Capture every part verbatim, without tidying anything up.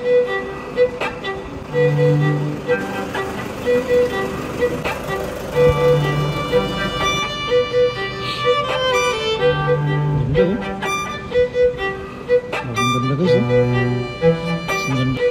Ganda oh. Bagong ganda guys oh. Ang ganda.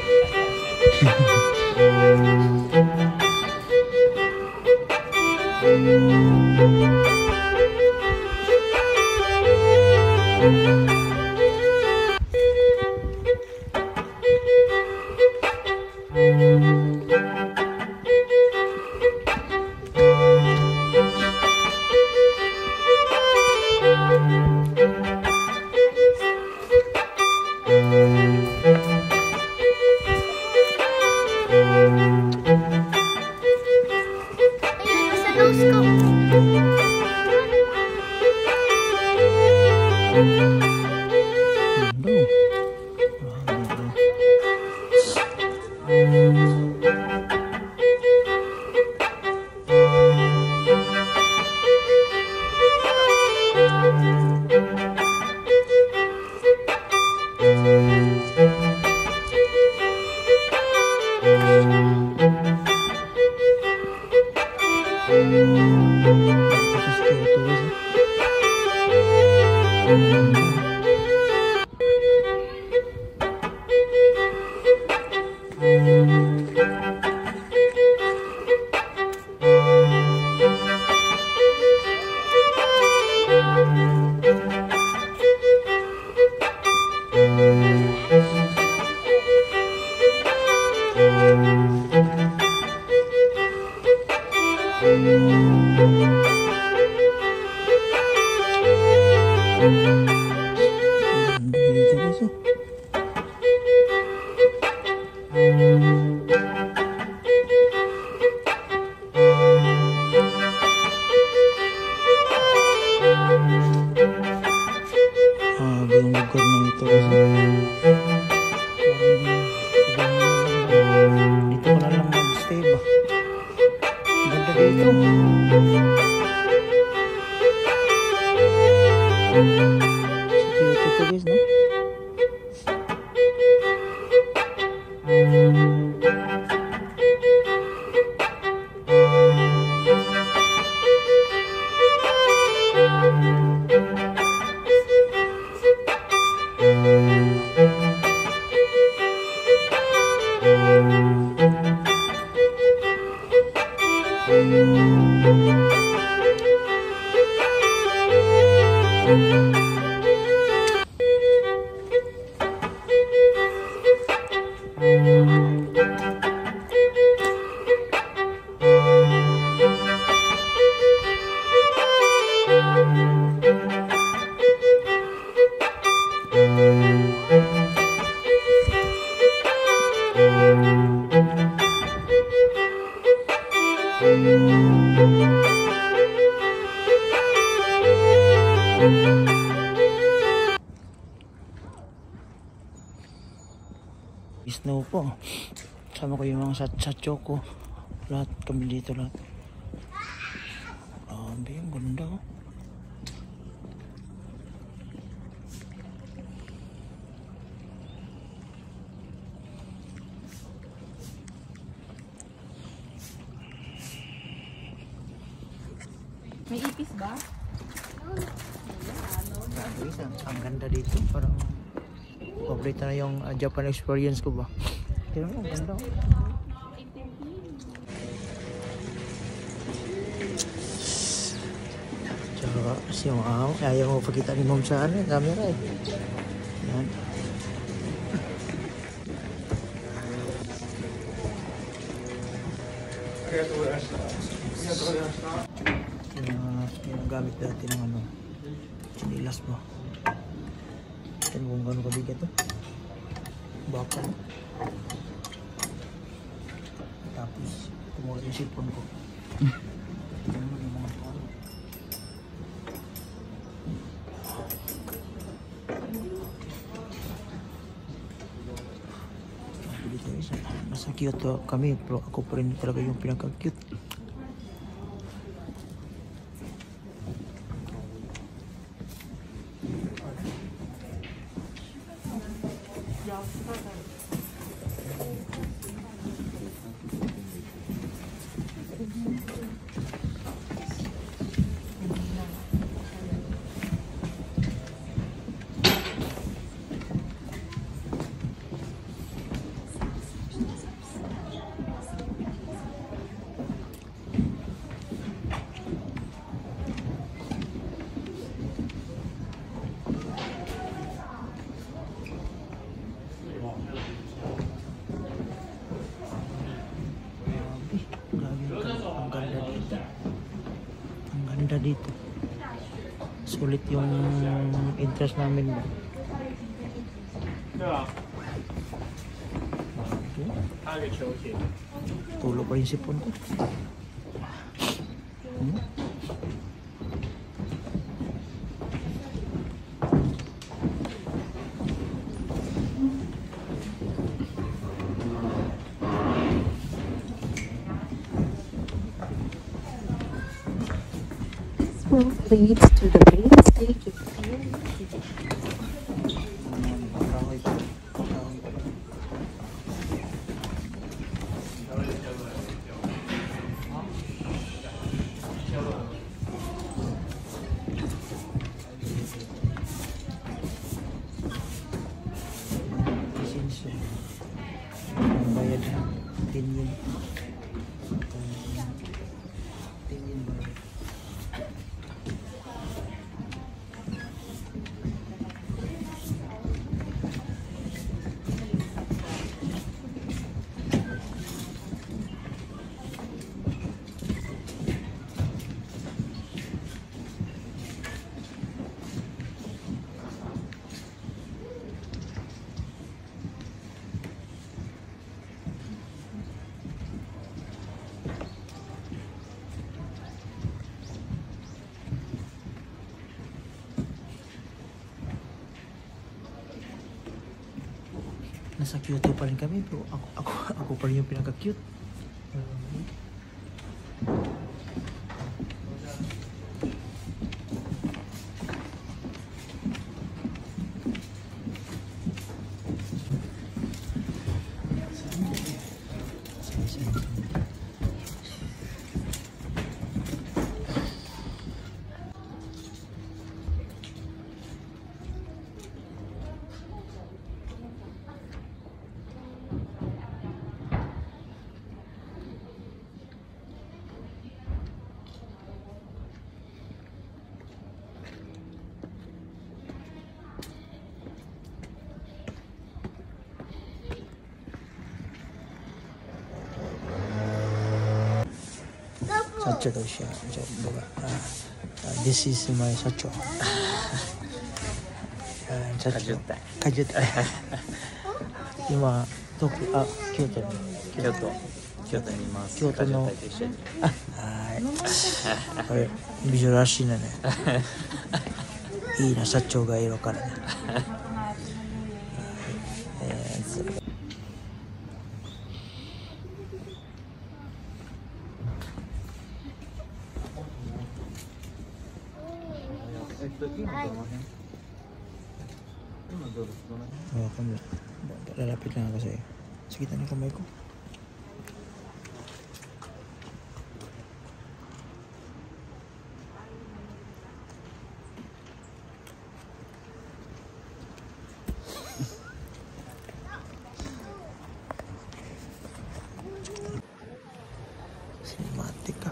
Snow po. Sama ko yung mga satsacho ko. Lahat kami dito lahat. Grabe, ang ganda oh. May ipis ba? Grabe, ang, ang ganda dito. Parang paborito na yung uh, Japan experience ko ba. Pero ang ganda. Tsaka kasi yung uh, ayaw mo pakita ni mom sa ano, camera eh. Yan. Yung, yung gamit dati ng ano, chinilas mo. Ito kung gano'n kabigat ito. Baka. Tapos, tumulad yung cellphone ko. Ito naman yung mga tao. Nasa cute kami, pero ako pa rin talaga yung pinaka-cute. Dito sulit yung interest namin ba? Okay. Tulo pa yung sipon ko. Hmm? Leads to the main stage of Field City. Ang bayad na tingin. Tingin bayad. Nasa Kyoto pa rin kami, pero ako, ako, ako pa rin yung pinaka-cute. Sacho daw siya. So, baga, uh, uh, this is my sacho. Yan, sacho. Kajuta. Kajuta. Yung mga Tokyo, ah, Kyoto. Kyoto. Kyotoにいます。 京都のカジュタと一緒に。 はい。これ、珍しいなね。いいな、社長がいるからね。えー、そうOh, kami. Lalapit lang ako sa'yo. Sa gitna ng kamay ko. Cinematic ka.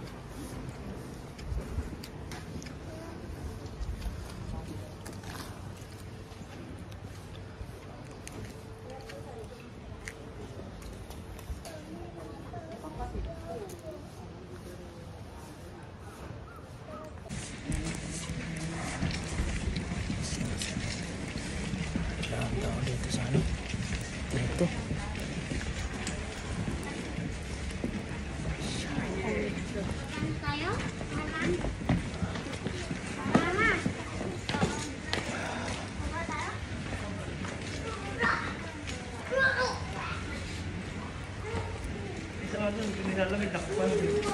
Ilang taon dito sa ano? Dito. Tayo? Makan? Mama? Mama tayo? Isa nga doon, nilalamig ako pa.